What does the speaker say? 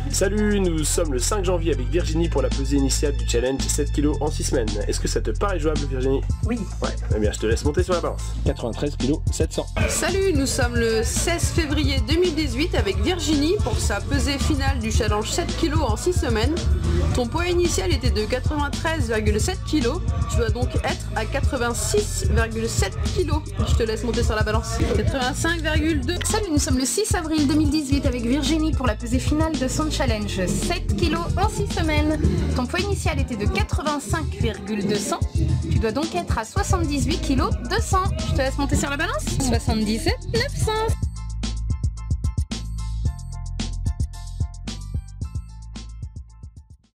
Salut, nous sommes le 5 janvier avec Virginie pour la pesée initiale du challenge 7 kg en 6 semaines. Est-ce que ça te paraît jouable, Virginie? Oui. Ouais, eh bien je te laisse monter sur la balance. 93 kg 700. Salut, nous sommes le 16 février 2018 avec Virginie pour sa pesée finale du challenge 7 kg en 6 semaines. Ton poids initial était de 93,7 kg, tu dois donc être à 86,7 kg. Je te laisse monter sur la balance. 85,2. Salut, nous sommes le 6 avril 2018 avec Virginie pour la pesée finale de son challenge 7 kg en 6 semaines. Ton poids initial était de 85,200, tu dois donc être à 78 kg 200. Je te laisse monter sur la balance. 77 900.